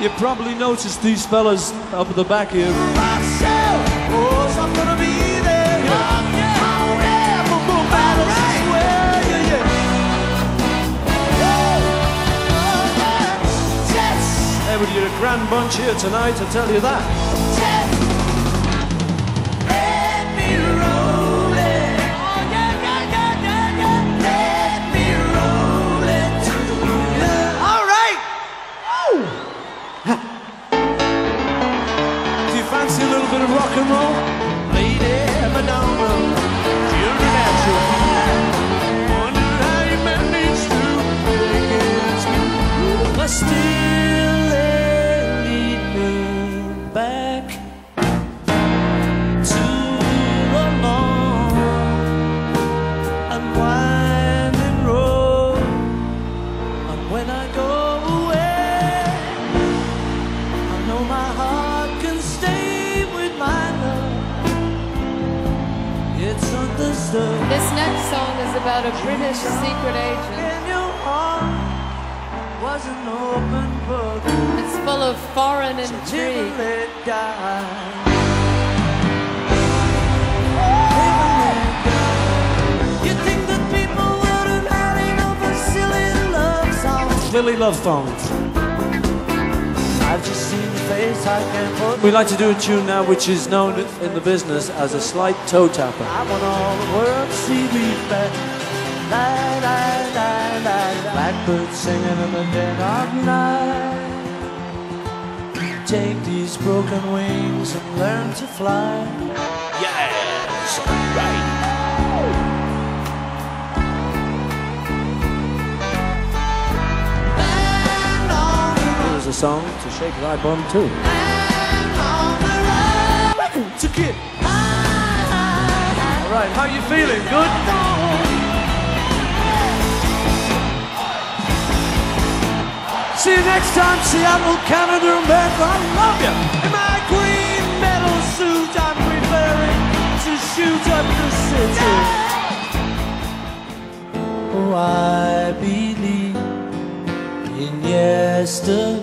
You probably noticed these fellas up at the back here. Oh, I'm gonna be there. Hey, but you're a grand bunch here tonight, I tell you that. Fancy a little bit of rock and roll? Lady Madonna, you're a natural. Wonder how you managed to make it through. But still they lead me back to the long and winding road. And when I go away, I know my heart can stay. It's understood. This next song is about a British secret agent. In your heart was an open book. It's full of foreign intrigue. You think that people wouldn't have enough of silly love songs? Silly love songs. I've just seen the face I can't put. We like to do a tune now which is known in the business as a slight toe tapper. I want all the world to see me back. Blackbirds singing in the dead of night. Take these broken wings and learn to fly. Yes, right. A song to shake thy bum too. To kid. All right, how you feeling? Good. See you next time, Seattle, Canada, America. I love you. In my green metal suit, I'm preparing to shoot up the city. Oh, I believe in yesterday.